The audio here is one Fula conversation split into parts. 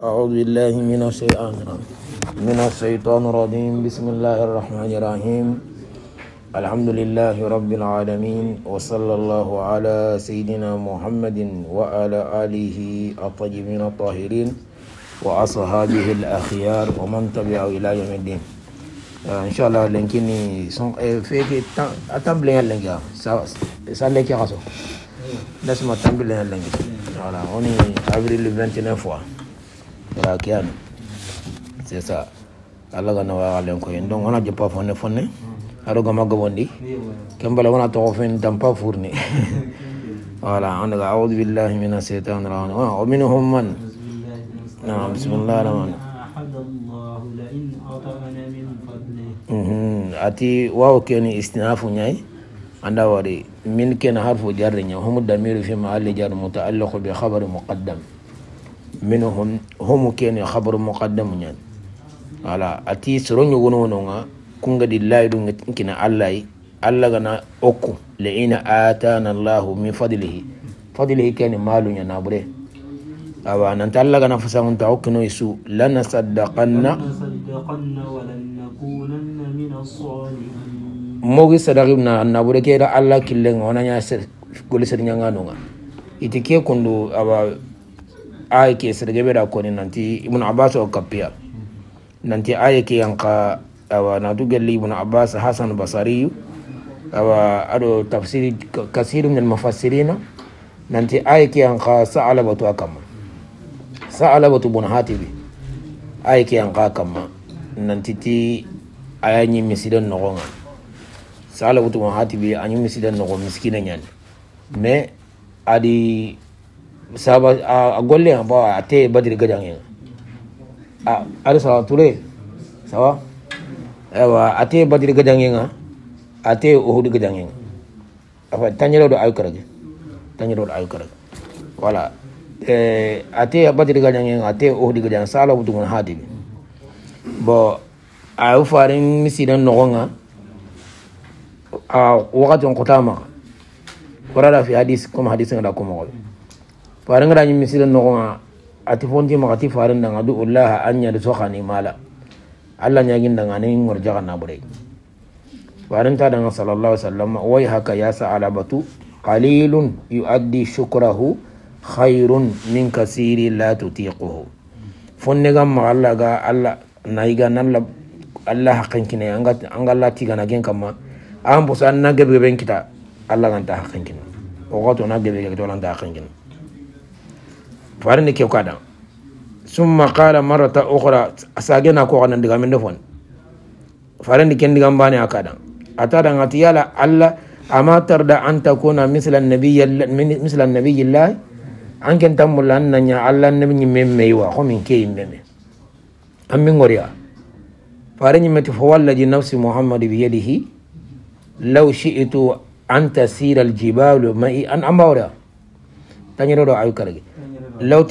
أعوذ بالله من الشيطان الرجيم بسم الله الرحمن الرحيم الحمد لله رب العالمين وصلى الله على سيدنا محمد وعلى آله الطيبين الطاهرين وأصحابه الأخيار ومن تبعه إلى يوم الدين. إن شاء الله لنكني فيك أتمبلين لنكا سالك يا خسو نسمع تمبلين لنكا voilà on est avril 29 fois voilà kian c'est ça Allah gana wa alen ko en donc on a pas fonne aro gama gobondi kembala wana to fen tampa fourni voilà on a a'udhu billahi minash shaitanir rajim wa minhum man نعم بسم الله الرحمن أتي واو كني استناف نياي عند واري من كان حرف جر هم الضمير في محل جر متعلق بخبر مقدم منهم هم كان خبر مقدم نياي على أتي سرون يغنونغا كونغا دي لا يدون كنا الله الله غنا اوكو لئن آتانا الله من فضله كان مال ينابره أو أن نتعلق نفسه أن تعقن يسوع لنصدقن ولن نكونن من الصالحين موجي صدقنا أن نبورك إلى الله كلنا ونيا كل سرنا عنونا إتكي كندو أو آية كي سرجبرا كوني ننتي ابن عباس أو كبيا ننتي آية كي أنك أو نتوجد لي ابن عباس حسن البصري أو أدو تفسير كثير من المفسرين ننتي آية كي أنك سأل بتوع كم Sa'alabatu bun hatibi ay ke yanka kama nantiti ayanyi misidan nogonga Sa'alabatu bun hatibi anyi misidan nogo miskina nyan me adi saba a golle ba ate badri gajangen ada sawa ture sawa ewa ate badri gajangen ate uhud gajangen apa tanyelo do ay karage wala ate badri gajangen ate ohdi gajan sala butungun hadibi bo ayu farin misidan nogonga wakati on kotama warada fi hadis comme hadis ngada ko mo farin ngada ni misidan nogonga ati fonti magati farin danga du Allah anya de sokhani mala Allah nyagin danga ne ngorjaga na bure farin ta danga sallallahu alaihi wasallam wai haka ya sa'alabatu qalilun yuaddi shukrahu khairun min kasiri la tutiquhu fonne gam Allah ga Allah naiga nalla Allah hakinkine anga lati gana gen kama am bosan na gebe ben kita Allah ganta hakinkine o goto na gebe to landa hakinkine farne ke kada summa qala marata ukhra asagena ko kanan diga men defon farne ken diga mbane akada atada ngati yala Allah ama tarda an takuna misla nabiyillah anken tamulan nanya Allah nabi memmeywa ko min ke memme amin ngoriya farani mati fa wallahi nafsi muhammad bi yadihi law shi'tu an tasira al jibal ma'i an amawra tanyiro do ayu karage law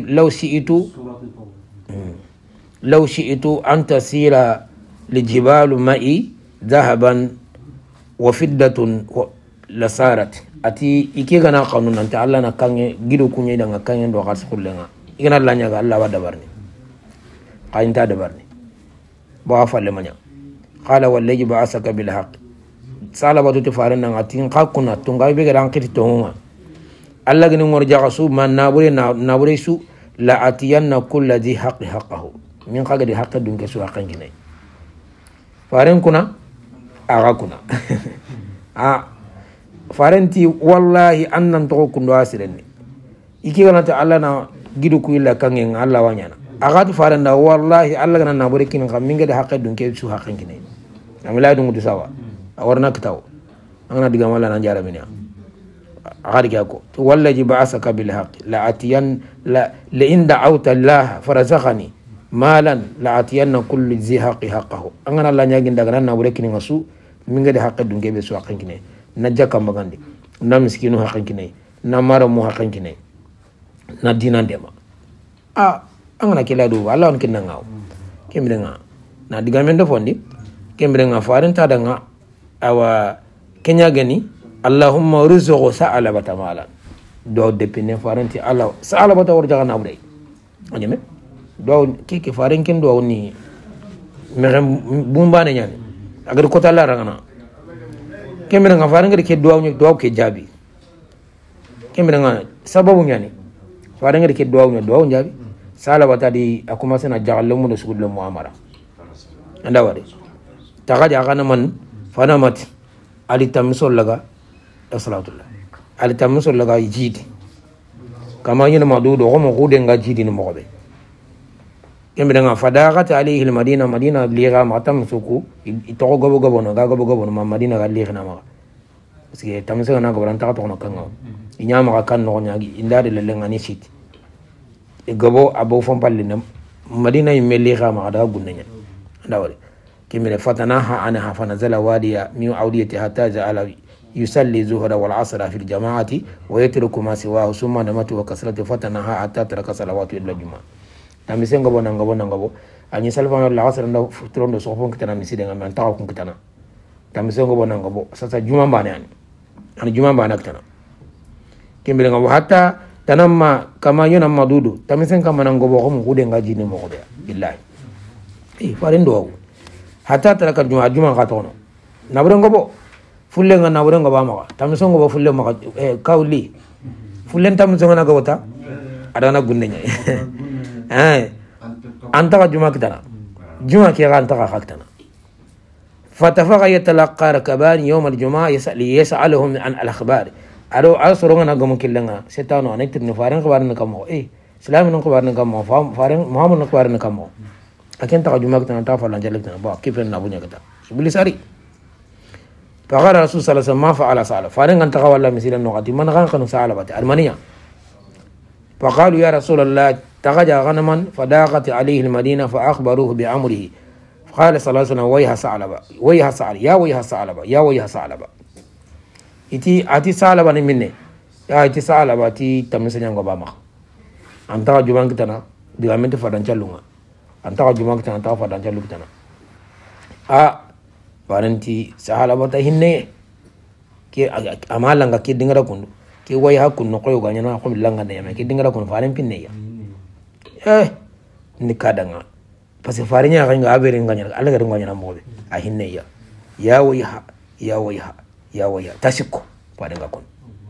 shi'tu an tasira al jibal ma'i dhahaban wa fiddatun lasarat ati ike gana kanun anta Allah na kange gido kunye danga kange do khas kullenga igana lanya ga Allah wa dabarni qainta dabarni ba falle manya qala wallahi ba'asaka bil haqq salabatu tifaran nan atin qakuna tunga be ga kiti tonga Allah gani ngor jaga su man nabure su la atiyanna kulli dhi haqqi haqqahu min qaga di haqqa dun ke su haqqan kinai faran kuna aga kuna farenti wallahi annan to ko ndo asirenni iki ganata Allah na gidu ku illa kangen Allah wanyana agatu faranda wallahi Allah gana na bore kin kam minga de haqqe dun ke su haqqen kinai amila dun du sawa awarna kitaw angana diga mala na jara minya agadi ko to wallahi ba'asaka bil haqq la atiyan la in da'awta Allah farazakhani malan la atiyanna kullu zi haqqi haqqahu angana la nyagi daga na bore kin ngasu minga de haqqe dun ke be su haqqen kinai na jaka magandi na miskinu hakinkine na mara mu hakinkine na dinan dema angana kila do Allah on kinna ngaw kembe nga na diga men do fondi kembe nga farin ta danga awa kenya gani Allahumma rizqu sa'ala batamala do depine faranti Allah sa'ala bata warjaga na bude ajeme do ki faren ken do ni merem bumbane nyani agar ko tala rangana kemira nga faren ke do ke jabi kemira nga sababu nyani faren ke do jabi sala batadi akuma sana jagallo mun sugullo muamara anda wade tagaja kana man fanamat ali tamsol laga salatullah ali tamsol laga jidi kama yina madudo ko mo kude nga jidi no mo be kembe nga fadaqat alayhi almadina madina liga matam suku ito gobo gobo no ga gobo gobo no madina ga liga na ma parce tamso na gobo ran ta to no kanga inyama ka kan no nyaagi indade le ngani siti e gobo abo fon pallinam madina yimme liga ma da gunnanya ndawale kembe fatanaha anha fanazala wadiya mi awdiyati hatta ja'ala يصلي الظهر والعصر في الجماعة ويترك ما سواه ثم نمت وكسرت فتنها حتى ترك صلوات إلا الجمعة تامسين غبو نغبو أني سلفان العصر ndo futron do sofon kitana miside ngam taw kun kitana tamiseen غبو nangabo sasa juma bane ani juma bane kitana kembele ngabo hatta tanamma kama yona madudu tamiseen kama nangabo ko mu kude ngaji ni mo ko be billahi farendo hatta taraka juma ka tono nabure ngabo fulle nga nawre nga ba maka tamsongo ba fulle maka kawli fulle tamsongo na gawata adana gunne nya anta ka juma kitana juma ki ga anta ka kitana fatafaqa yatalaqa rakaban yawm al-jum'a yas'aluhum an al-akhbar aro asoro nga gamu killenga setano anek tin faran khabar na kamo islam no khabar na kamo faran muhammad no khabar na kamo aken ta juma kitana ta falan jalek na ba kifen na bunya kita bilisari فقال رسول صلى الله عليه وسلم ما فعل سالب فارن أن تقول مثل النقطة من غان كانوا سالبات أرمانيا فقالوا يا رسول الله تغجى غنما فضاقت عليه المدينة فأخبروه بأمره فقال صلى الله عليه وسلم ويها سالب ويها سالب يا ويها سالب يا ويها سالب أتي سالب مني يا أتي سالب أتي تمسني عن غبامة أنت جوان كتنا دعامة فدان جلونا أنت جوان كتنا أنت فدان جلو كتنا Paranti sahala bata hinne ke amala nga kidingara kundu ke way hakun no koyo ganyana ko bilanga ne yame kidingara kun faran pinne ya ni kadanga parce que faranya nga abere nganyana alaga nganyana mobe a hinne ya wayha tashiko padanga kun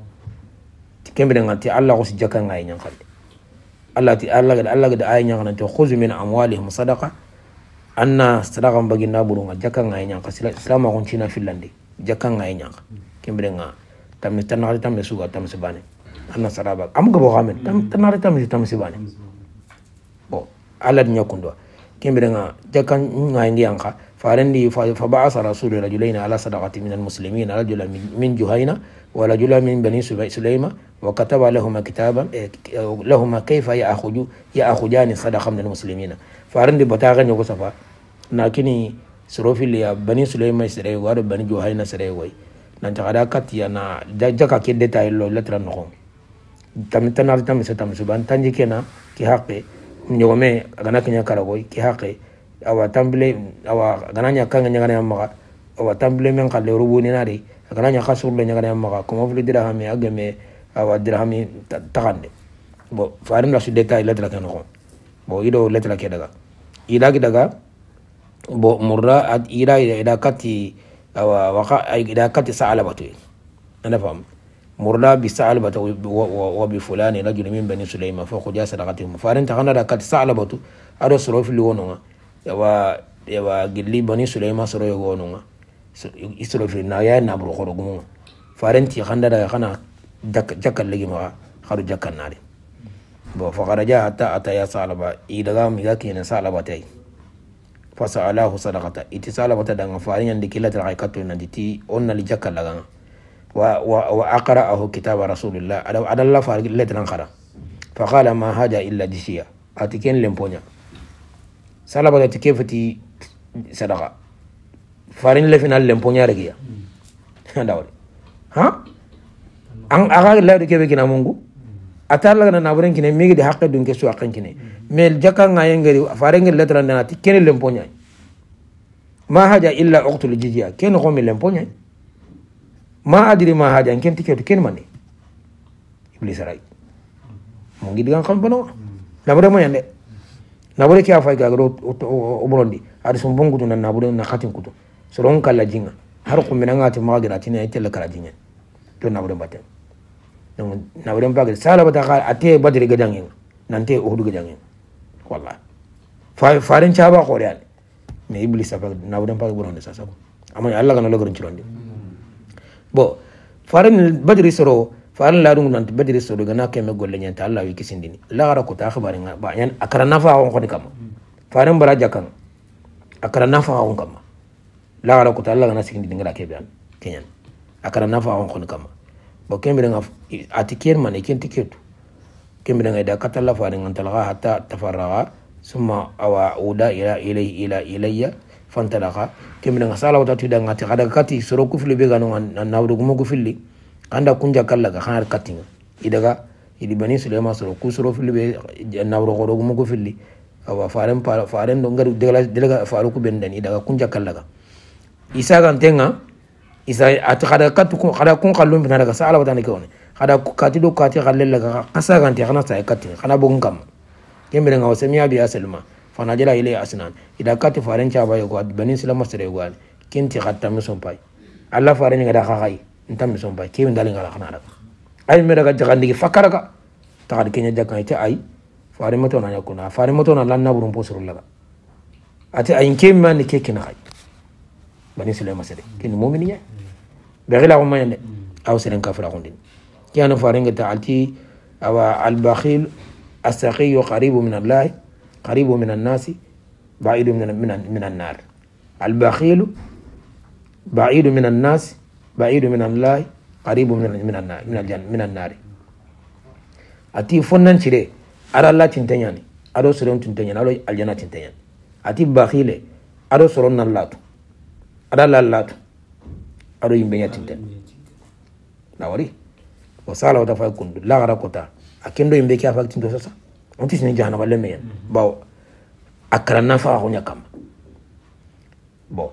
kembe ngati Allah ko si jaka ngai nyang khade Allah ga ay nyang nan to khuzu min amwalihim sadaqa anna sadaqa mbagi naburu nga jaka ngai nyang kasila islama kon china finlandi jaka ngai nyang kembe nga tammi tanari tammi suga tammi sebane anna saraba am gabo gamen tanari tammi sebane bo alad nyakundo kembe nga jaka ngai ngianka farendi fa ba'asa rasul rajulaina ala sadaqati min almuslimin rajulan min juhayna wa rajulan min bani sulaima wa kataba lahum kitaban lahum kayfa ya'khujani sadaqa min almuslimin farendi bataga nyoko safa nakini surofili ya bani sulaima sere wa bani juhayna sere way nan tagada katiya na jaka ke detail lo letra no tamitanar tamisa suban tanji kena ki haqqe nyogome agana kenya karagoy ki haqqe awa tambile awa gananya kanga nyagana yamma awa tambile men kalle rubuni nari gananya khasur le nyagana yamma ko mo fili dirhami agame awa dirhami tagande bo farim la su detail letra keno bo ido letra ke daga daga bo murra ad ida kati awa waqa ida kati sa'alabatu ana faham murla bi sa'alabatu wa bi fulani rajul min bani sulaima fa khuja sadaqatihim farin ta kana da kati sa'alabatu ado soro fili wononga yawa gilli bani sulaima soro wononga isro fili na ya na bro khoro gumo farin ti khanda da kana jakal legi ma kharu jakkan nari bo fa kharaja hatta ataya sa'alaba ida mi ga kina sa'alabatai fa sa'alahu sadaqata itisalabata da farin yandi kilata haikatu nanditi onna li jakal laga wa aqra'ahu kitab rasulullah adalla farq letran khara fa qala ma haja illa dishiya atiken lemponya salaba da tikefati sadaqa farin le final lemponya regiya ndawle an aga la de kebe kina mungu atalla na naburen kine migi de haqqe dun ke su haqqen kine mel jaka ngaye ngari farin letran na tiken lemponya ma haja illa uqtul jizya ken ko mi lemponya ma adiri ma haja ken tiketu ken mani iblis ray mo ngi digan xam bano na bare mo yande nabure kya fay ga ro o borondi ari son bongu to na nabure na khatin kuto soron kala jinga har ko minanga ti magira tin ay tel kala jinga to nabure baten donc nabure bagir sala bata kha ate badri ga jangin nante o hudu ga jangin wallahi farin chaba ko real mais iblis apa nabure bagir boronde sa sako amay Allah kana logorin cirondi bo farin badri soro farin la dum nan badri soro ga na keme golle nyanta Allah wi kisindini la gara ko ta khabari nga ba yan akara nafa on ko ni kam farin baraja kan akara nafa on kam la gara ko ta Allah ga na sikindi ngara kebe an kenyan akara nafa on ko ni kam bo kembe nga atiker man eken tiketu kembe nga da katalla farin ngan talga hatta tafarraga summa awa uda ilayya fantalaga kembe nga sala wata tuda ngati kada kati soro ku fili be ga no nawdo gumo ku fili anda kunja kala ga khanar katinga idaga idi bani sulema soro ku soro fili be nawdo godo gumo ku fili awa faren do ngaru delega faru ku bendani idaga kunja kala ga isa ga tenga isa at kada katu ko kada kun kallum bina daga sala wata ne ko ne kada ku kati do kati khalle ga kasa ga kana sa katinga kana bogun kam kembe nga wasemiya bi asalma fanajala ile asnan ida kati faren cha bayo ko bani sulema sere go kinti khatta musom pai alla faren nga da khakai ntam mi somba ke min dalinga la khana ay mi daga jagandi fakara ka ta kad kenya jakan ite ay fare moto na yakuna fare moto na lanna burum posuru laga ate ay ke man ke kina ay bani sulema sede kin mu'mini ya be gila ko mayande aw seren kafira gondin kiyana fare ngata alti awa al bakhil as-saqi qaribu min Allah qaribu min an-nas ba'idu min an-nar al bakhil ba'idu min an-nas بعيد من الله قريب من النار ati fonnan cire ara Allah tintanyani ado soron tintanyani ado aljana tintanyani ati bakhile ado soron nan latu ada lallatu ado yimbe yatinten nawari wasala wata fa kundu la gara kota akendo yimbe kya faktin do sasa onti sin jahannama le meyen baw akarana fa ko nyakam bo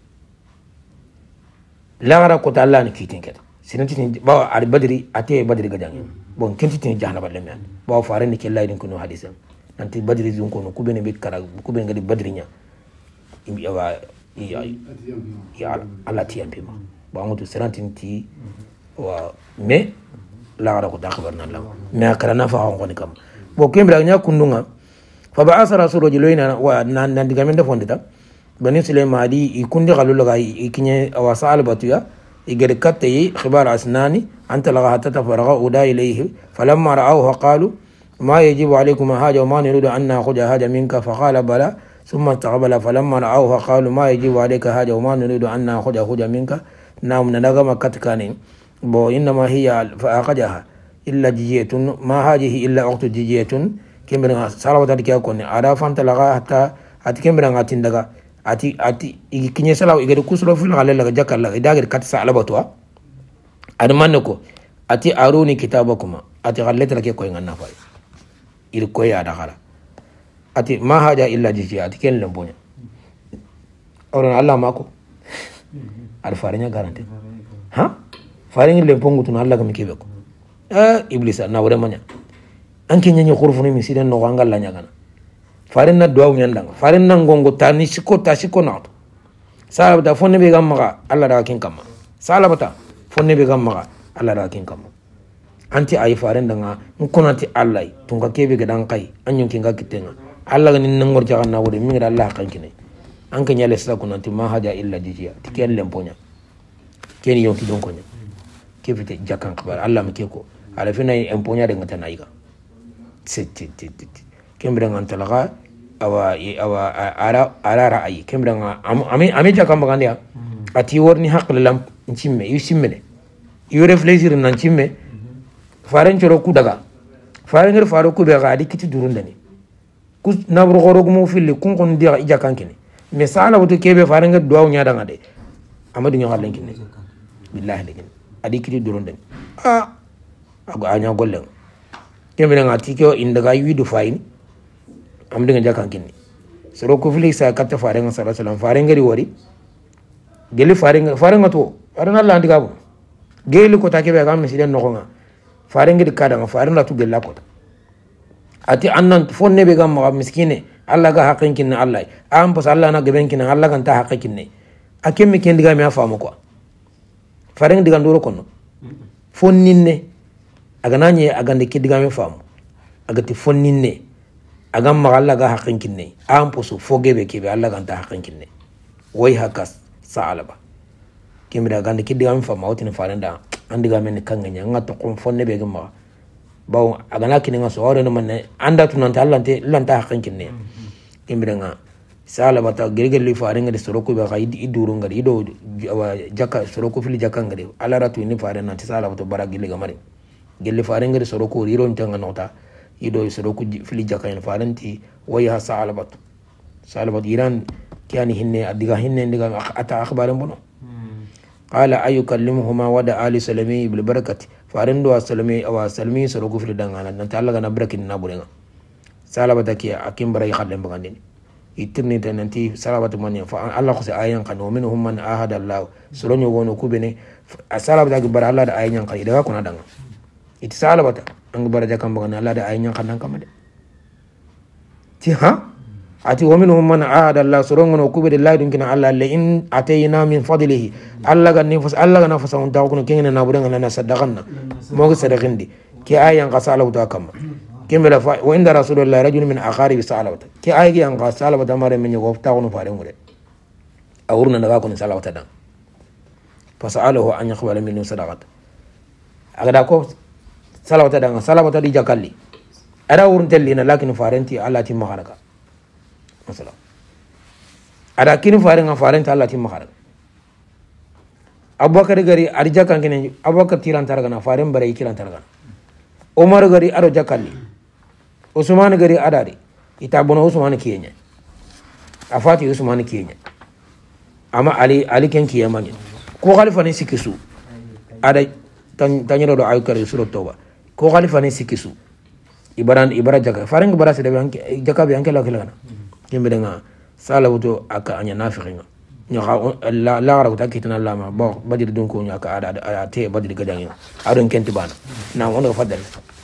lagara ko ta Allah ni kitin keta sinati tin ba al badri ate badri gadan bon kenti tin jahannama le men ba faare ni kella din kuno hadisan nanti badri zun kono kubene be kara kubene ngadi badri nya imbi awa ya Allah ti ambe ma ba mutu sinati ti wa me lagara ko ta khabarna Allah me akarana fa ko ni kam bo kembra nya kundunga fa ba'asa rasulullah jiloina wa nan digamenda fondita bani sulema adi ikundi galulo ga ikinye awasal batuya igere katte khibar asnani anta laga hatta tafaraga uda ilayhi falamma ra'awha qalu ma yajibu alaykum haja wa ma nuridu an nakhudha haja minka faqala bala thumma taqabala falamma ra'awha qalu ma yajibu alayka haja wa ma nuridu an nakhudha haja minka nam nadaga makatkani bo inma hiya fa aqajaha illa jiyatun ma hadhihi illa uqtu jiyatun kembra salawata dikia konni ara fanta laga hatta atikembra ngatindaga ati ikinye salaw igade kusuro fil halala ga jakalla idagar katsa alabatwa admanne ko ati aruni kitabakuma ati galleta ke ko nganna fa ir ko ya dakhala ati ma haja illa jiji ati ken lembonya awran Allah mako ar farinya garante ha farin lempongu tun Allah ga mikebe ko iblis na wore manya anke nyanyi khurfuni mi siden no gangalla nyagana farin na duwa nyandanga farin nan gongo tani siko na to salabata fonne be gamma Allah da kin kama salabata fonne be gamma Allah da kin kama anti ay farin danga nkunati Allah tunga kebe ga dan kai anyun kin ga kitenga Allah ga nin ngor jaga na wode mi ga Allah kan kine an kan yale sa kunanti ma haja illa jijiya tiken lemponya ken yonki don konya kefite jakan khabar Allah mi keko ala fina emponya de ngata naiga kembra ngan talaga awa ara ra'ayi kembra nga ame jakam bagandia ati worni haqla lam cimme yusimmene yu réfléchir nan cimme faren coro ku daga faren ngir faro ku be gadi kiti durundani ku nabru goro gumo filli kun kon dia ijakan kene me sala woto kebe faren ngir duwa nya daga de amadu nya halen kene billahi lekin adi kiti durundani ago anya gollen kembra nga tikyo indaga yidu fayni am dinga jakan kinni soro ko fili sa katta fare nga sallallahu alaihi wasallam fare ngari wori geli fare nga to fare na landi gabo geli ko take be gam misiden no nga fare ngari kada nga fare na to gella ko ati annan fonne be gam ma miskine Allah ga haqqin kinne Allah am pos Allah na gaben kinne Allah kan ta haqqin kinne akem mi ken diga mi afamu quoi fareng diga ndoro kono fonninne aga nanye aga de kidiga mi famu aga ti fonninne aga ma Allah ga haqqin kinne am pos fogebe kebe Allah kan ta haqqin kinne way hakas saalaba kemi da gande kidiga mi famu awtin farenda andiga men kanganya ngato ko fonne be gama bawo aga na kininga so awre no manne anda tunanta Allah te lanta haqqin kinne imbirenga sala bata gergel faare ngade soroko be khaydi iduru ngade ido jaka soroko fili jaka ngade ala ratu ni faare nanti sala bata bara gille gamare gelle faare ngade soroko riro ntanga nota ido soroko fili jaka en faaranti waya sala bata iran kiani hinne adiga hinne ndiga ata akhbaran bono qala ayukallimuhuma wada ali salami bil barakati faarendo salami awa salmi soroko fili dangana nanti alla gana barakin na burenga salabata ki akim baray khadem bagandini itirni tananti salabata man fa Allah ko se ayan kan wa minhum man ahada Allah solonyo gono kubene salabata ki bar Allah da ayan kan daga kuna danga it salabata ang baraja kan bagana Allah da ayan kan nan kamade ti ha ati wa minhum man ahada Allah solonyo kubede Allah dun kina Allah la in atayna min fadlihi Allah ga nifas Allah ga nafasa on dawo kuno kengena na budanga na sadaqanna mo ga sadaqindi ki ayan ka salabata kamma kembela fa wa inda rasulullah rajul min aqaribi salawata ki aygi an ga salawata mare men yo ta wono faare ngure awurna daga ko salawata dan fasalahu an yaqbala minhu sadaqata agada ko salawata dan salawata di jakalli ada wurun tellina lakin farenti Allah timma haraka masala ada kin farenga farenti Allah timma haraka abubakar gari arja kan kene abubakar tiran targana faren bare kiran targana umar gari aro jakalli Usman gari adari ita bono Usman kiyenya afati Usman kiyenya ama ali ken kiyamanya ko khalifa ne sikisu ada tanyiro do ay kare suro toba ko khalifa ne sikisu ibara jaka farang ibara se de jaka be anke la kala kembe nga sala wuto aka anya nafiqinga nya la ra ta kitana Allah ma ba badir dun ko nya ka ada te badir gadangi adon kenti bana na wona fadal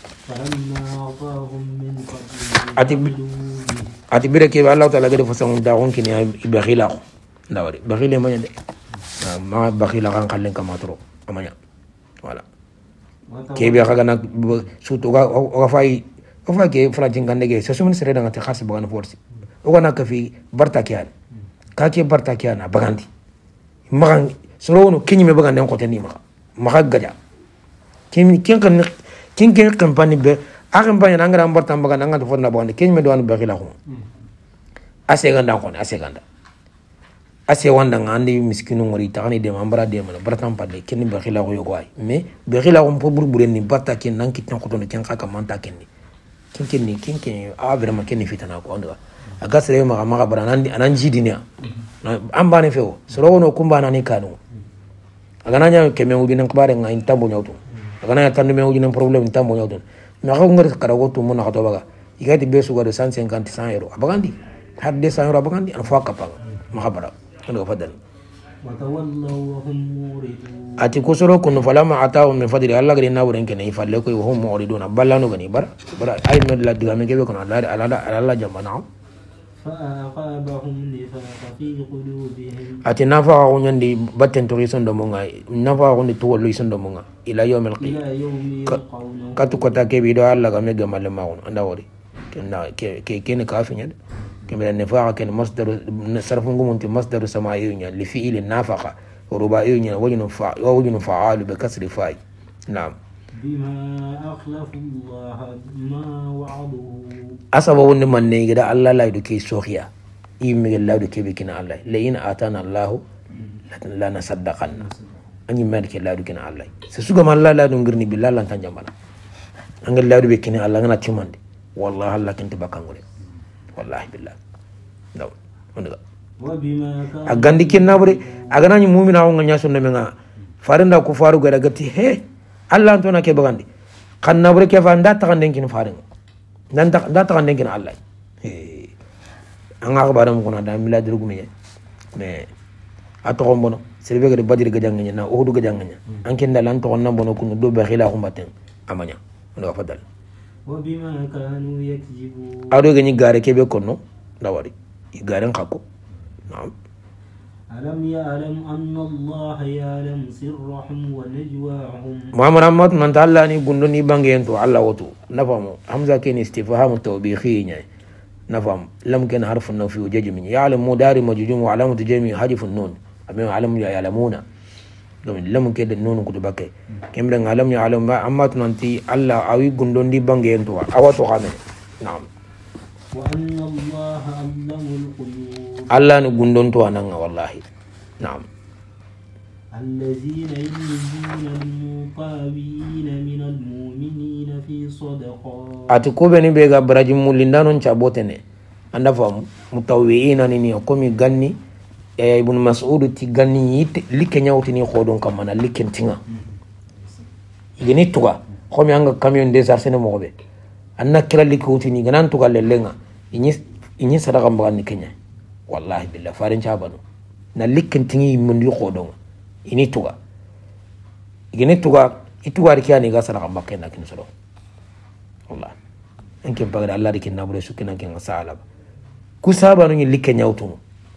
ati bire ke Allah taala gade fasan da gon kini ibakhila ko ndawari bakhile ma nyande ma bakhila kan kallen kama tro amanya wala ke bi khaga nak sutu ga o fay ke fala jingande ge so sumun sere da ngati khas bagan force o gona ka fi barta kyan ka ke barta kyan bagandi magan soro no kinyi me bagande ko tani ma gaja kin kan kin kampani be a kampani nangara ambarta mbaga nanga to fonna bawande ken me do an bakhila ko ase ganda ko ase ganda ase wanda ngandi miskinu ngori tani de mambara de mana bartam padde ken bakhila ko yogo ay mais bakhila ko po burbure ni batta ken nan kitan ko to ken ka manta ken ni ken a vraiment ken fitana ko anda aga sere ma bara anan jidinia ambane feo soro no kumba nani kanu aga nanya keme ubi nan kbare nga intambo nyawto aga nanya tandu me ubi nan problem intambo nyawto me aga ngar kara go to mona ka to baga igati besu go de 150 100 euro abagandi had 200 euro abagandi an fa kapang mahabara ndo fadal وتولوا وهم موردون ati kusuro kun falama atahu min fadli Allah gari na wurin kenan ifalle ko hum muridun ballanu gani bara ay med la diga me gebe kono Allah jamana فأعقابهم نفاقا في قلوبهم ati nafa ko nyandi batten to rison do monga nafa ko ni to lo rison do monga ila yawmil إلى qiyamah يوم يلقونه katu kota ke bido Allah ga me gamal ma on anda wori kenna ke ken kafinya كما النفاق كان مصدر صرف قومت مصدر سماعي لفعل النافقة ورباعي ووجن فعال بكسر فاي نعم بما أخلفوا الله ما وعدوه أصابوا من نيجدا الله لا يدكي سوخيا يمي الله يدكي بكنا الله لئن آتانا الله لا نصدقنا أني مالك الله يدكينا الله سسوق ما الله لا نغرني بالله لا تنجمنا أن الله يدكينا الله أنا تيماندي والله الله كنت بكانغولي wallahi billah ndaw wonga agandi kenna bure aganani mu'mina on nganya sunna menga farinda ku faru ga daga ti he Allah to na ke bagandi kanna bure ke fa nda ta kanden kin farin nan ta nda ta kanden kin Allah he an ga baram ko na da milad rugu me me ato bono serbe ga badir ga janganya na odu ga janganya an kin da lan to nan bono kun do be khila ko batten amanya wonga fadal وبما كانوا يكذبون ado ganyi gare kebe kono dawari igaren kako na'am ألم يعلم أن الله يعلم سرهم ونجواهم محمد من تعالى ني غندوني بانغين تو الله وتو نفهم حمزه كين استفهام توبيخي ني نفهم لم كان حرف النفي وجزم يعلم مدار مجزوم وعلامه جزمه حذف النون أم يعلم يعلمون لم كان النون كتبك كم دن علم يعلم اما تنتي الله اوي غندوني بانغين تو اوتو خامن نعم وأن الله علم الغيوب الله نغندون تو انا والله نعم الذين يلمزون المطاوعين من المؤمنين في صدقات atukubeni bega brajim mulindano chabotene anda fam mutawwiina nini komi ganni ibn mas'ud ti ganni yit like nyawti ni khodon kam mana liken tinga igeni tuga komi anga camion des arsene mobe anna kira likuti ni ganan tuga lelenga inyi sadaka mbani kenya wallahi billah farin chabano na liken tingi mundi khodon ini tuga igeni tuga ituga rikiani ga sadaka mbake na kin solo wallahi enke bagada Allah dikin nabure sukina kin sala ku saba no likke nyawtu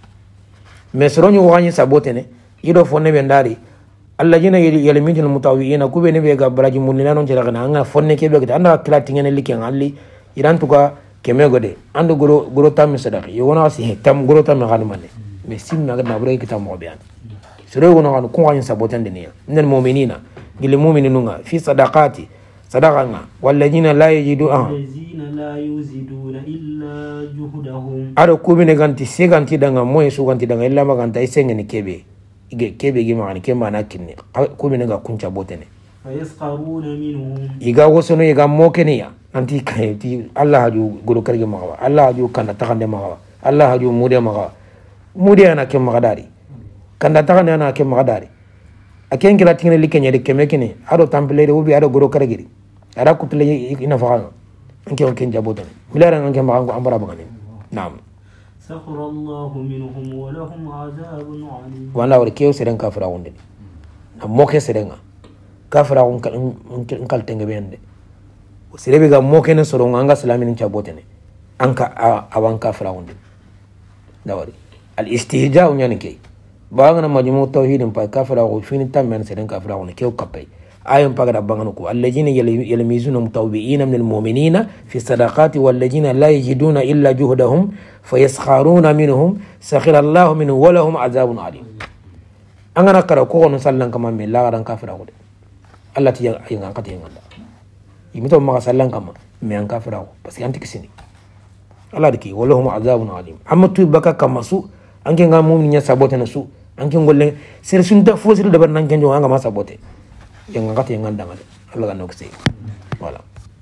mesronyu wani sabotene ido fonne be ndari Allah jina yelmintul mutawiina ku be ne be ga baraji munina non jira kana anga fonne ke be ga anda klati ngene likke ngalli iran tuka keme gode ando goro tam sadaqi yo wona si tam goro tam ngani manne me simna ga nabure kitam mo bian sore wona kan ku wani sabotende ne nel mu'minina gil mu'minunga fi sadaqati sadaqanga walladina la yajidu الذين لا يزيدون إلا جهدهم ado kubine ganti seganti danga moy su ganti danga illa maganta isengeni kebe kebe gi magani kemba na kinni kubine ga kuncha botene فيسخرون منهم iga wosono iga mokeniya anti kayti Allah haju goro karge magawa Allah haju kanda takande magawa Allah haju mude magawa mude ana kem magadari kanda takande ana kem magadari aken kila tingene likenya de kemekene ado tampelere ubi ado goro karge ada kutle ina faga anke on ken jabotane milara anke magango ambara bagane naam سخر الله منهم ولهم عذاب عليم wala wor kew seren kafira wonde moke serenga kafira on kal tenge bende serebe ga moke ne soro nganga salamin jabotane anka awan kafira wonde dawari al istihja unyani ke bangana majmu tauhidin pa kafira ko fini tammen seren kafira wonde kew kapay ayon pagada bangano ko alladhina yalmizuna mutawwi'ina min almu'minina fi sadaqati walladhina la yajiduna illa juhdahum fayaskharuna minhum sakhira Allahu minhum wa lahum azabun alim angana kara ko on sallan kama me la garan kafira ko de Allah ti yang kati yang anda imito ma sallan kama me an kafira ko parce que anti kisini Allah diki wa lahum azabun alim amma tu baka kama su anke nga mu'min nya sabote na su anke ngolle ser sunta fosir de bar nan kenjo nga ma sabote yang ngati yang ngandang ada Allah kan noksi wala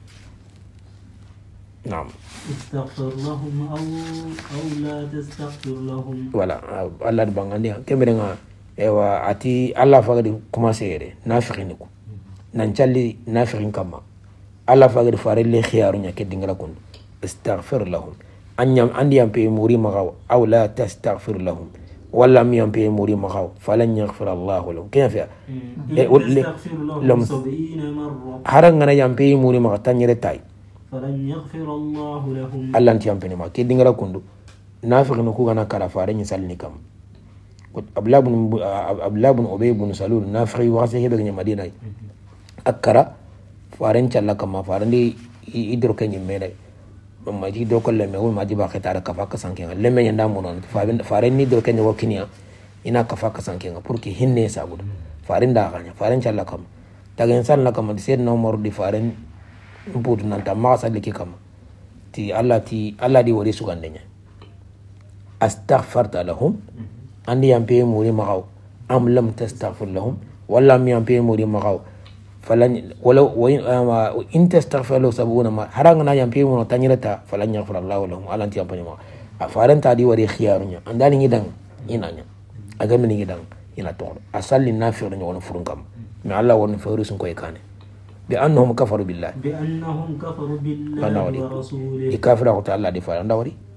naam استغفر لهم أو لا تستغفر لهم wala Allah bangandi kembere nga ewa ati Allah fagadi commencer nafiqini ko nan calli nafiqin kama Allah fagadi farelle khiyarunya ke dingala kun istaghfir lahum anyam andi am pe muri magaw aw la tastaghfir lahum wala mi am pe muri magaw falan yaghfir Allah lahum kayfa لهم 70 مرة haranga na yam pe muri magaw tanyere tay فلن يغفر الله لهم Allah anti am pe ma ke dingala kundu nafiqin ko gana kala farenyi salni kam Abdullah bin Ubay bin Salul nafiqi wa sai hebe Madina akara faren challa kama faren di idro kenyi mere ma ji do kolle me ma ji ba khata ka fa ka sanke le me yanda mo non faren ni do kenyi wakinia ina ka fa ka sanke pour que hinne sa gudu faren da ganya faren challa kama daga insan la kama sai na Umar di faren budu nan ta ma sa liki kama ti Allah di wori su gandenya astaghfarta lahum andi yampe muri magaw am lam tastaghfir lahum wala mi yampe muri magaw falan wala wa in tastaghfir lahu sabuna ma haranga na yampe mo tanyirata falan yaghfir Allah lahum alanti yampe ma afaran ta di wari khiyarunya andani ngidang inanya aga min ngidang ina to asalli nafir nya wona furungam mi Allah wona fawrusun ko ikane bi annahum kafaru billah بأنهم كفروا بالله ورسوله ikafira ko ta Allah di fara ndawari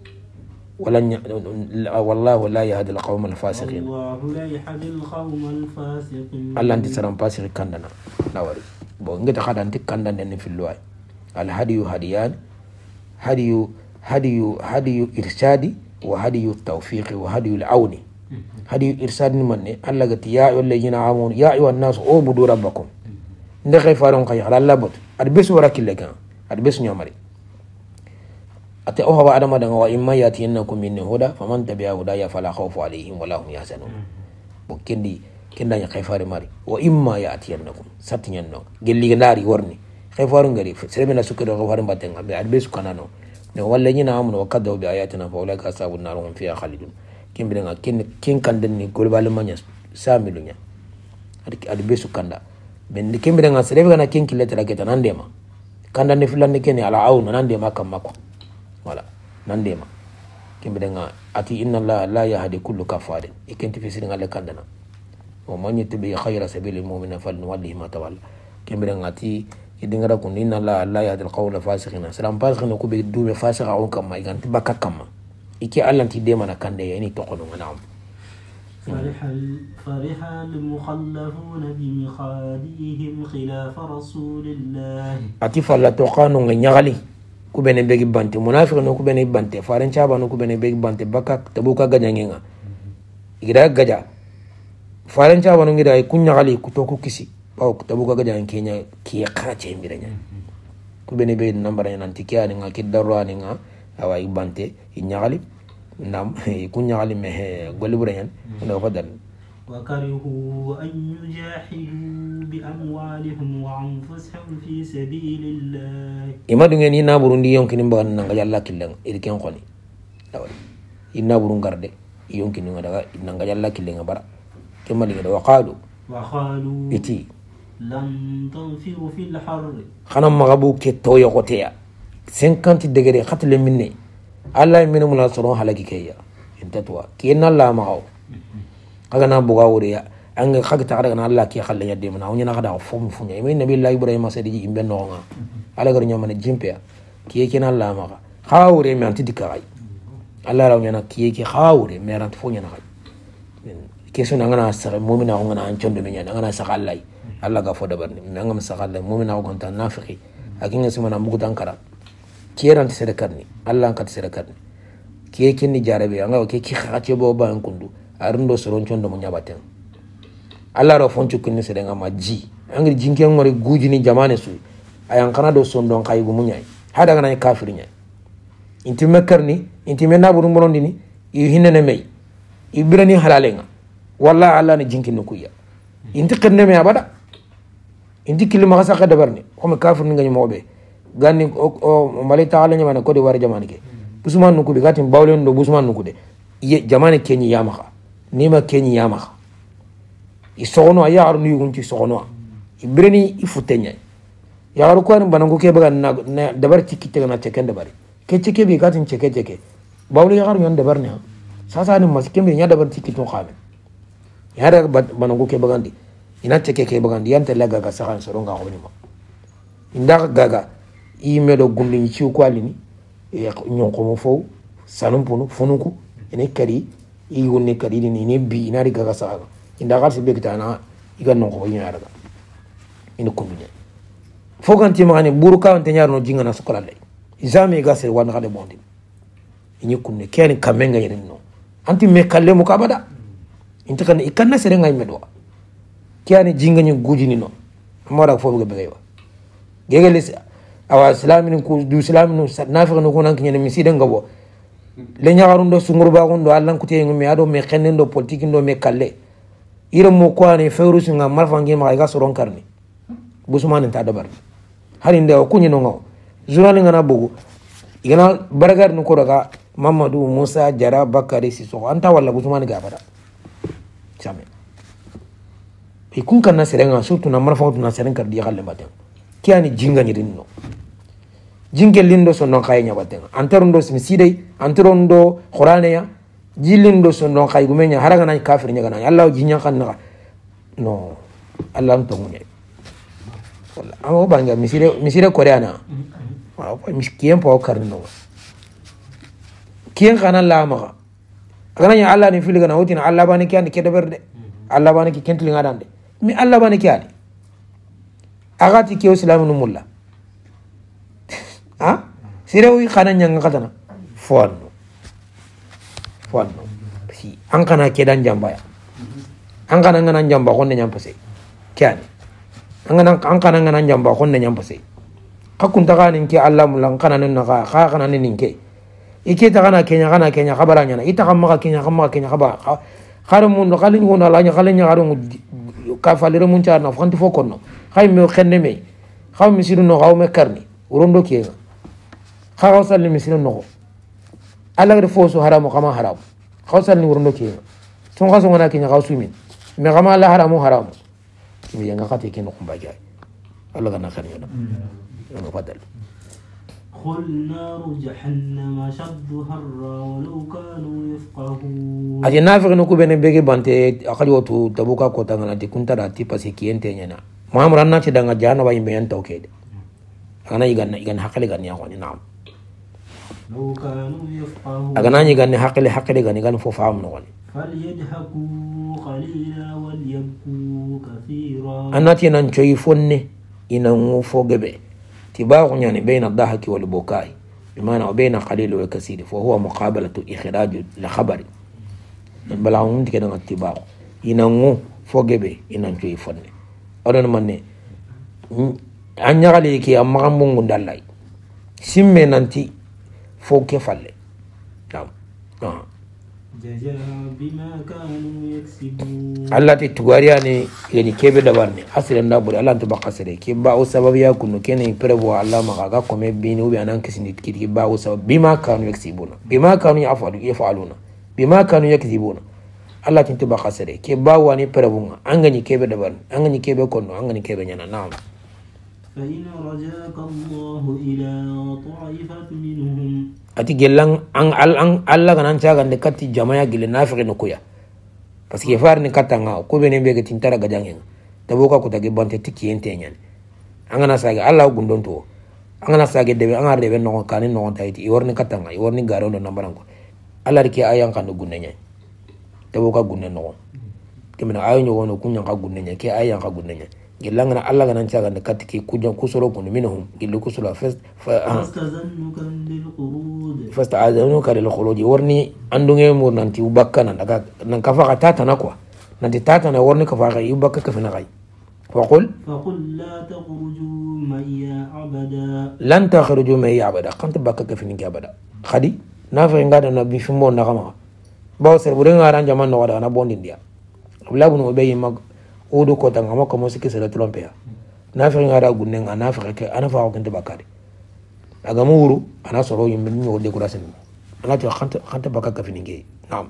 والله لا يهدي القوم الفاسقين الله لا يهدي القوم الفاسقين الله انت سرام فاسق كندنا نوري بو ngeta khada anti kandande ni filway al hadiyu hadiyan hadiyu hadiyu irshadi wa hadiyu tawfiqi wa hadiyu al-auni. hadiyu irshadi manne Allah gati ya ayyuhallazina amanu ya ayyuhan nas ubudu rabbakum nde khay faron kay Allah bot ad besu warakille kan ad besu nyamari ate o hawa adama daga wa imma yatiyannakum minni huda faman tabi'a hudaya fala khawfu alayhim wala hum yahzanun bo kendi kenda nya khay fare mari wa imma yatiyannakum satinyanno gelli ndari warni khay faru ngari sebena sukado ko faru batenga be ad besu kanano ne wallazina amanu wa kaddabu bi ayatina fa ulaka ashabun nar hum fiha khalidun kimbe nga ken kanden ni golbal manya samilunya ad besu kanda ben kimbe nga serebe kana ken kiletara keta nandema kanda ne fulande ken ala auna nandema kamako wala nandema kimbe nga ati inna allaha la yahdi kullu kafarin ikenti fi siringa le kandana wa man yattabi khayra sabilil mu'mina falnuwallihi ma tawalla kimbe nga ati idingara kun inna allaha la yahdi alqawla fasiqina salam fasiqina ko be dume fasiqa on kam mai ganti bakka kam iki allanti de mana kande yani to kono ngam فرح المخلفون بمخالفهم خلاف رسول الله ati falla to kanu ngali ku bene begi bante munafiq no ku bene bante faran chaba no ku bene begi bante bakka tabuka gajangenga igira gaja faran chaba no ngira kunya gali ku to ku kisi bawo tabuka gajan kenya ki kace miranya ku bene be nambara nanti kiani nga kidarwani nga awai bante inyagali nam kunya gali me goliburayan no fadal وكرهوا أن يجاهدوا بأموالهم وأنفسهم في سبيل الله إما دعنا إنا بروندي يمكن نبغى نعجل الله كلنا إذا كان قاني إنا برون كرده يمكن نعجل الله كلنا برا كم لينا وقالوا إتي لن تنفروا في الحر خنا مغبو كتوي قتيا 50 دقيقة قتل مني الله من مناصرون حلاقي كيا انت توا كينا الله معه kagana buga wuriya anga khagta kada na Allah ki khalle yadde mana wonya na kada fom funya mi nabi Allah Ibrahim sadiji imbe no nga ala gar nyama ne jimpe ki yake na Allah ma khawure mi anti dikai Allah raw nyana ki yake khawure mi ran funya na ke suna ngana sare mu'mina ngana an chondo mi nyana ngana saka Allah Allah ga foda barni mi ngam saka Allah mu'mina ko tan nafiqi akinga sima na mugu tankara ki ran tsere karni Allah kan tsere karni ki yake ni jarabe anga ke ki khache bo ba en kundu arundo soron chondo mo nyabaten alla ro fonchu kunni se denga maji angri jinken ngori guji ni jamane su ayan kana do sondo kay gu munyai hada ngana kafir nyai inti mekarni inti menna buru morondi ni i hinene mei ibrani halalenga walla alla ni jinkin no kuya inti qenne me abada inti kilima gasa ka dabarni ko me kafir ni ngani mobe ganni o mali taala nyama ko de war jamane ke busman no kude gatin bawlen do busman no kude jamane kenyi yamaka nima kenyi yamaka isogono ya arnu yugunti sogono ibreni ifutenya ya aru ko an banango ke baga na dabar tikite na teken dabari ke tike bi gatin teke bawli ya aru yan dabar ne sasa ni maskem bi ya dabar tikito khame ya da banango ke bagandi ina teke ke bagandi yanta laga ga sakan soronga ko ni ma inda gaga imedo gundin ci ko alini ya nyoko mo fo sanum punu funuku ene kari i wonne kari ni ne bi ina riga ga saga inda ga sibe kitana iga non ko ina daga ina kunya foganti magane buruka on tenyar no jinga na sukola lay izame ga se wan ga de bondi ini kunne kene kamenga yirin no anti me kalle mo kabada inta kan ikanna sere ngay medwa kene jinga ni gujini no amara fo be bewa gegelis awa islamin ko du islamin nafiq no ko nan kene mi siden ngabo le nyaarundo sungurba gondo allan kuti ngumi ado me khenendo politique ndo me kalle ire mo ko ani fewru singa marfangi ma ga soron karni busman ta dabar hari nde ko nyino ngo journal ngana bugu igana baragar no ko daga Mamadou Musa Jara Bakari Siso anta wala busman ga bada chame e kun kan na serenga surtout na marfangu na serenga di galle baten kiani jinga ni dinno jinge lindo so non kay nyabaten antarundo simsidai antarundo qur'ane ya jilindo so non kay gumenya haraga na kafir nyaga na Allah jinya kan na no Allah to munye wala amo banga misire koreana wa ko miskien po karno kien kana la ma agana ya Allah ni filiga na wotina Allah bani kiande ke deberde Allah bani ki kentli ngadande mi Allah bani kiade agati ke islamu mulla ha sirewi khana nyanga katana foanno si an kana kedan jamba ya an kana ngana jamba honne nyampase kyani an kana ngana jamba honne nyampase kakun taganin ke Allah mulan kana nan ka kana nin ke ike ta kana kenya khabaranya na ita kamma kenya khaba kharum mun khalin wona la nya khalin nya garu ka falire mun tar na fanti fokonno khayme khenne me xaw misiru no xaw me karni urondo kiyenga xaw salli misiru no ala gre fosu haramu kama haramu xaw salli urondo kiyenga son xaso ngana kinya xaw sumin me kama la haramu mi yanga khati ken ko mbajay alla gana khani na no fadal قل نار جهنم أشد حرا ولو كانوا يفقهون أجي نافق نكو بين بيجي بانتي أخلي وتو تبوكا كوتا غنا تي كنتا راتي باسي كينتي نينا ما مرنا تي دanga جانا باي مين توكيد أنا يغان حقلي غان ياخوني نعم لو كانوا يفقهون أغنا يغان حقلي غان فوفام نغني فليضحكوا قليلا وليبكوا كثيرا أنا تي نانشوي فوني إنو فوغبي تباغ يعني بين الضحك والبكاء بمعنى بين قليل وكثير فهو مقابلة إخراج لخبر بلاهم كده اتباع ينمو فوجبه ينمو يفني أنا مني أني عليك يا مغمون دلاي سمي ننتي فوق كفله نعم جزاء بما كانوا يكسبون الله تتوارياني يعني كيف دبرني أصل النابور الله تبقى سري كيف باو سبب يكون كأنه يبربوا الله مغاقا كم بينه وبينان كسنت كيف باو سبب بما كانوا يكسبون بما كانوا يفعلون بما كانوا يكذبون الله تبقى سري كيف باو أني بربوا أنغني كيف دبرني أنغني كيف كونو أنغني كيف ينا نعم فإن رجاك الله إلى طائفة منهم ati gelang alla ganan caga ne katti jamaya gile nafiqi no kuya parce que far ni katanga ko bene be gatin tara gajangen taboka ko tagi bante tikki ente nyen angana saga alla gundon to angana saga debe angara debe no kanin no tayti iworni katanga iworni garo no nambaran ko alla rike ayan kan gunne nyen taboka gunne no kemena ayo nyo wono kunya ka gunne nyen ke ayan ka gunne nyen gelang na alla ganan caga ne katti ki kujan kusoro kun minhum gilu kusula fasta'azanuka lil khuruj warni andunge mur nanti ubakana daga nan kafa tata na kwa nanti tata na warni kafa ga ubakka kafa na gai faqul la takhruju ma'iya abada lan takhruju ma'iya abada qant bakka kafa ni abada khadi nafa ngada na bi fimo na kama baw ser bu nga ran jaman no wada na bondi dia labun ubay mag odo ko tanga mako mo sikise la trompe ya nafa ngada gunne nga nafa ke ana fa ko kente bakari aga muru ana soro yimbe ni wode ko rasen ana to khanta baka ka fininge naam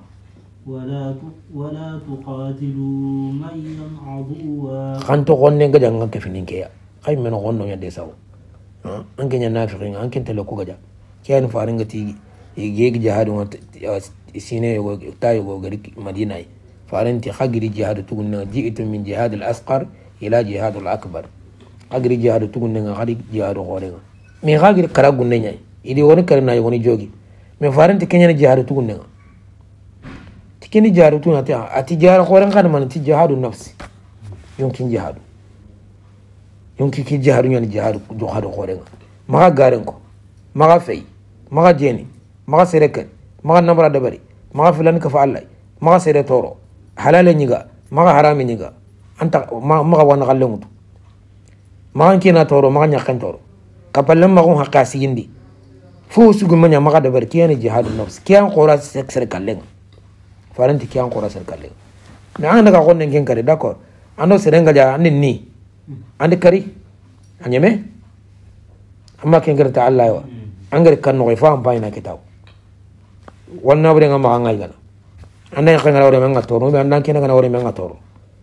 wala tuqatilu man aduwa khanto gonne ga janga ka fininge ya ay men gonno ya de saw an kenya nafiqin an kenta lo ko gaja kiyan faringa ti yegi jihadu sine yo tayo go gari madina farinti khagiri jihadu tugunna jiitu min jihad al asqar ila jihad al akbar khagiri jihadu tugunna khari jihadu gorenga mi khagir kara gunne nyai idi woni karna woni jogi mi faranti kenya jihadu tugunne tikini jihadu tuna ta ati jihadu khoran kan man ti jihadu nafsi yonkin jihadu yonki ki jihadu nyani jihadu jihadu khoran maga garen ko maga fay maga jeni maga sereka maga namra dabari maga filan ka fa Allah maga sere toro halale nyiga maga harami nyiga anta maga wana gallengutu maga kina toro maga nyakan toro kapalam magun hakasi yindi fu sugu manya maga da barki yana jihadun nafs kiyan qora sir kallen faranti kiyan qora sir kallen me an daga gonne ngen kare d'accord ando serenga ja anin ni ande kari anyeme amma ken garta Allah yo angar kan no fa am bayna kitaw wonna bure ngama ngai gana anda kan ngara ore menga toro be anda ken ngara ore menga toro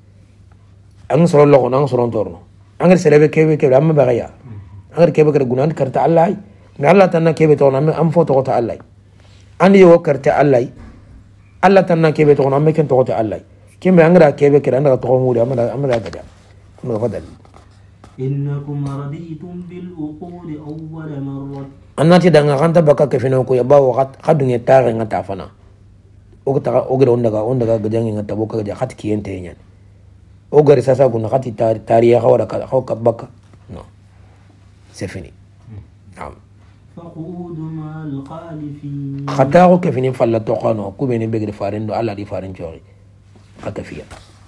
ang soro lo nang soro toro angar selebe kebe amma bagaya angar kebe kare gunan karta Allah me Allah tanna kebe to na am foto ta Allah andi yo karta Allah Allah tanna kebe to na me ken to ta Allah kebe angra kebe kare anda to muri amala gada no fadal innakum raditum bil uqud awwal marrat annati danga kanta baka kefino ko yabawo khadunge tare ngata fana ogere ondaga gajangi ngata boka ja khat kiyente nyen ogere sasa kuna khati tariya khawara ka baka no c'est fini naam فقعود مع الخالفين خطاو كفين فلا توقانو كوبين بيغري فارندو الله دي فارن جوري خطفيا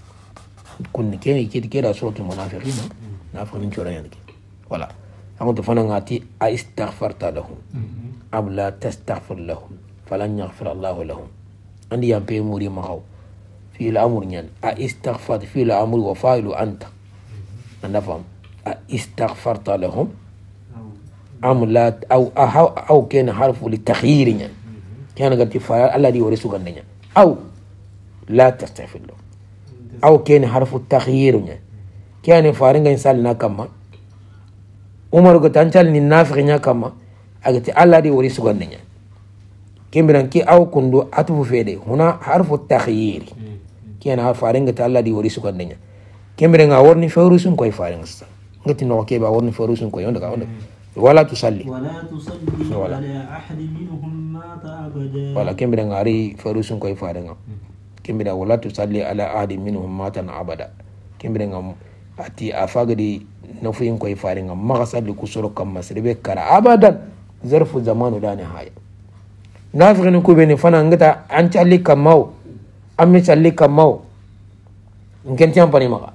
كن كيني كده سورة المنافقين نافقين جوري يعني ولا أما تفنى غاتي أستغفرت لهم أم لا تستغفر لهم فلن يغفر الله لهم عندي يامبي موري ماو في الأمر يعني أستغفرت في الأمر وفاعل أنت أنا فهم أستغفرت لهم أم لا أو كان حرف للتخيير يعني كان قد فعل الذي ورثه غندنا أو لا تستغفر له أو كان حرف التخيير يعني كان فارنغ إنسان كما عمر قد أنشال النافق كما أجت الذي ورثه غندنا كمبران كي أو كندو أتفو فيدي هنا حرف التخيير كان فارنغ الذي ورثه غندنا كمبران أورني فورسون كوي فارنغ قلت إنه كيف أورني فورسون كوي عندك ولا تصلي على أحد منهم مات أبدا ولا كم بدنا عاري فروسون كوي فارنا كم بدنا ولا تصلي على أحد منهم مات أبدا كم بدنا أتي أفاقدي نفين كوي فارنا ما غسل كسر كم مسربي كرا أبدا ظرف زمان ولا نهاية نافقين كوبين فانا نقطع أنت علي كماو أمي علي كماو إنكن تيام بني مغا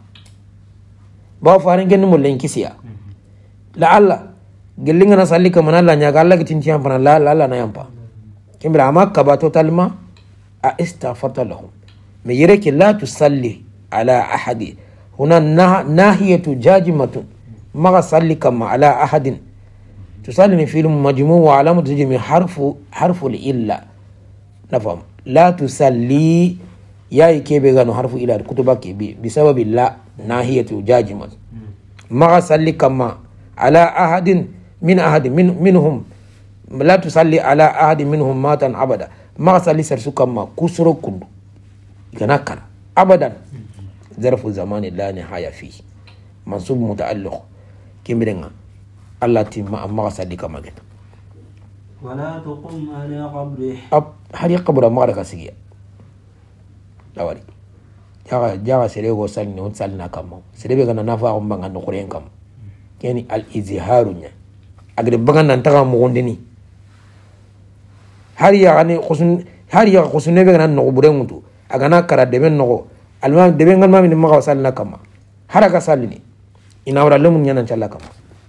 باو فارن كن مولين كيسيا لعل gelinga na salli kamana la nyaga Allah gitin tiyan fana la na yampa kimbira amma ka ba totalement a istaghfarta lahum me yere ki la tusalli ala ahadi huna nahiyatu jajimatun ma salli kama ala ahadin tusalli fi majmu' wa alamatu tajmi harfu illa nafam la tusalli yayi kebe gano harfu illa kutuba ke bi sababi la nahiyatu jajimatun ma salli kama ala ahadin من أحد منهم لا تصلي على أحد منهم مات أبدا ما تصلي سرسوكا ما كسرو كندو ينكر أبدا ظرف زمان لا نهاية فيه منصوب متعلق كمبرنا الله تيما ما تصلي كما جت ولا تقم على قبره هل قبر ما رك سجيا لا ولي جاء سريعو سالني ونسالنا كم سريعو كنا نافع بانغ نقولين كم يعني الإزهار agre bagan nan taga mo gondeni har ya khusun ne be nan no bure mutu agana kara de ben no alma de ben ngalma min ma wasal na kama haraka salini ina wara lemun nyana challa kama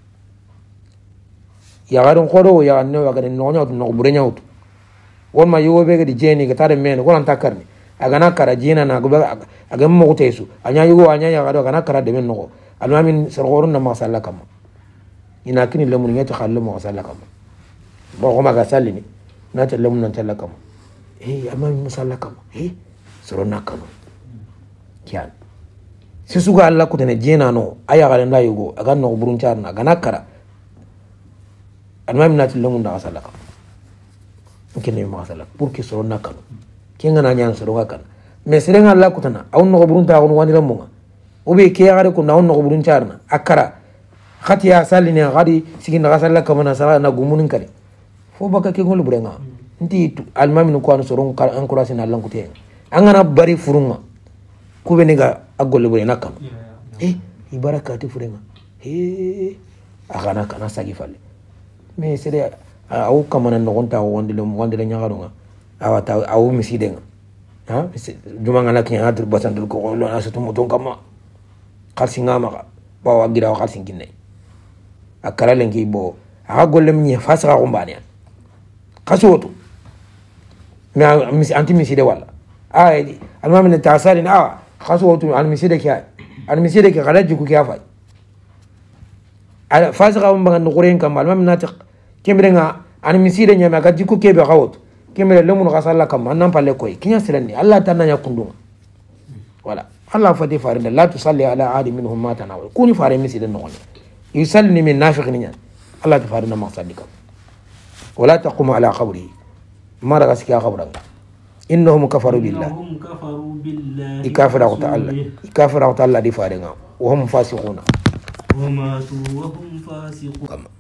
ya garon khoro ya no ga no nyaut no bure nyaut won ma yobe be ga di jeni ga tare men ko lan takarni agana kara jina na aga mo ko tesu anya yugo anya ya gado agana kara de ben no alma min sargorun na ma salla kama ina kini lamun ya takhallamu wa sallaka ba kuma ga sallini na ta lamun nan tallaka amma min sallaka surona kanu kiyan sai su ga Allah ku tane jena no aya ga nan yugo aga no burun charna ga nakara amma min na ta lamun da sallaka kini ma sallaka pour que surona kanu kinga na nyan surona kan me sirenga Allah ku tana awun no burun ta awun wani lamun obe ke ya ga ku na awun no burun charna akara khati ya salini gadi sigin gasalla kamana sala na gumunin kare fo baka ke gol burenga nti almamin ko an soron kar an kurasi na lankute an gana bari furunga ku be ga agol burena kam ibarakati furenga agana kana sagi falle me sede awu kamana no gonta wondile nyagarunga awata awu misidenga ha juma ngala ki hadir basandul ko lo asatu muton kama kharsinga maka bawa gira kharsin kinne akara lengi bo aga gollem ni fasara ko mbani kasoto na anti miside wala ay almam ne tasali na kasoto al miside ke galaji ku kiafa al fasara ko mbangan nguren kam almam na ta kembrenga al miside nyama gaji ku kebe gawot kembre lemun gasalla kam nan palle koy kinya silani allah tanna yakunduma wala allah fati farinde la tusalli ala ahadi minhum mata nawal kuni fare miside no يسلني من نافق نيان الله تفارنا ما صدقكم ولا تقوم على قبره ما رغسك يا قبره إنهم كفروا بالله يكافر تعالى دي فارنا وهم فاسقون وماتوا وهم فاسقون